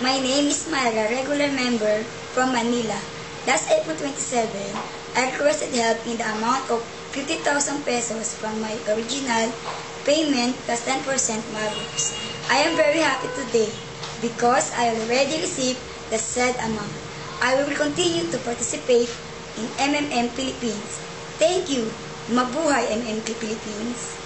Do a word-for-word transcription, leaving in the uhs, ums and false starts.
My name is Myra, regular member from Manila. Last April twenty-seventh, I requested help in the amount of fifty thousand pesos from my original payment plus ten percent Marcos. I am very happy today because I already received the said amount. I will continue to participate in M M M Philippines. Thank you. Mabuhay M M M Philippines.